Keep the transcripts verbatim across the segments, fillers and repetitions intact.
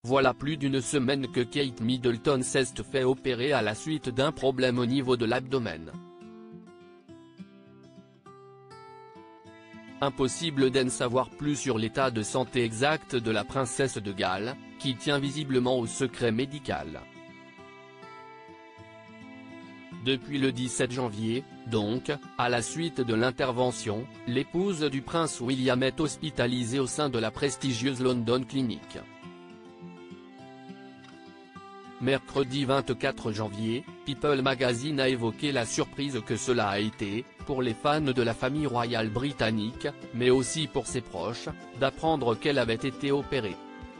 Voilà plus d'une semaine que Kate Middleton s'est fait opérer à la suite d'un problème au niveau de l'abdomen. Impossible d'en savoir plus sur l'état de santé exact de la princesse de Galles, qui tient visiblement au secret médical. Depuis le dix-sept janvier, donc, à la suite de l'intervention, l'épouse du prince William est hospitalisée au sein de la prestigieuse London Clinic. Mercredi vingt-quatre janvier, People Magazine a évoqué la surprise que cela a été, pour les fans de la famille royale britannique, mais aussi pour ses proches, d'apprendre qu'elle avait été opérée.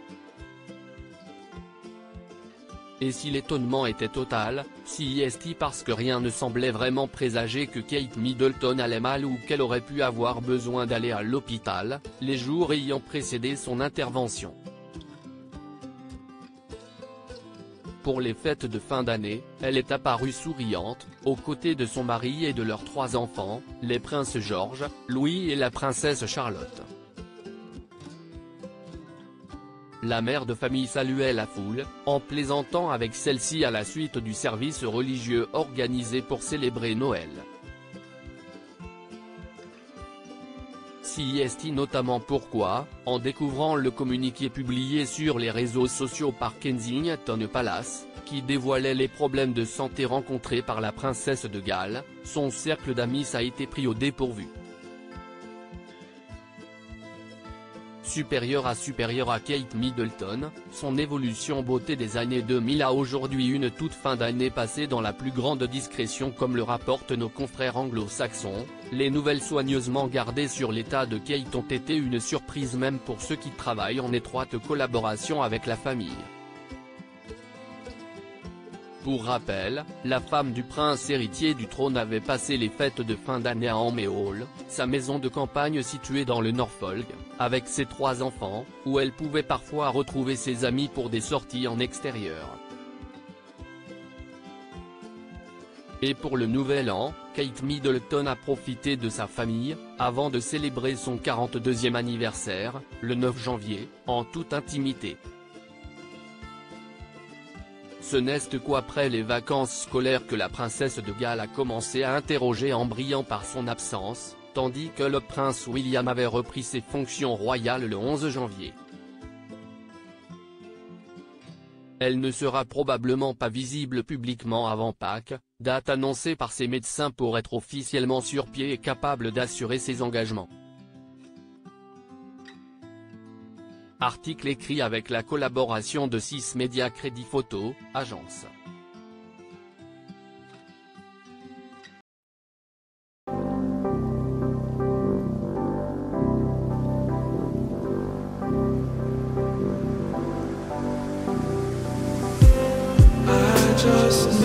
Et si l'étonnement était total, si est parce que rien ne semblait vraiment présager que Kate Middleton allait mal ou qu'elle aurait pu avoir besoin d'aller à l'hôpital, les jours ayant précédé son intervention. Pour les fêtes de fin d'année, elle est apparue souriante, aux côtés de son mari et de leurs trois enfants, les princes George, Louis et la princesse Charlotte. La mère de famille saluait la foule, en plaisantant avec celle-ci à la suite du service religieux organisé pour célébrer Noël. Si est notamment pourquoi, en découvrant le communiqué publié sur les réseaux sociaux par Kensington Palace, qui dévoilait les problèmes de santé rencontrés par la princesse de Galles, son cercle d'amis a été pris au dépourvu. Supérieure à supérieure à Kate Middleton, son évolution beauté des années deux mille a aujourd'hui une toute fin d'année passée dans la plus grande discrétion comme le rapportent nos confrères anglo-saxons. Les nouvelles soigneusement gardées sur l'état de Kate ont été une surprise même pour ceux qui travaillent en étroite collaboration avec la famille. Pour rappel, la femme du prince héritier du trône avait passé les fêtes de fin d'année à Amey Hall, sa maison de campagne située dans le Norfolk, avec ses trois enfants, où elle pouvait parfois retrouver ses amis pour des sorties en extérieur. Et pour le nouvel an, Kate Middleton a profité de sa famille, avant de célébrer son quarante-deuxième anniversaire, le neuf janvier, en toute intimité. Ce n'est qu'après les vacances scolaires que la princesse de Galles a commencé à interroger en brillant par son absence, tandis que le prince William avait repris ses fonctions royales le onze janvier. Elle ne sera probablement pas visible publiquement avant Pâques, date annoncée par ses médecins pour être officiellement sur pied et capable d'assurer ses engagements. Article écrit avec la collaboration de six Médias Crédit Photo, agence. I just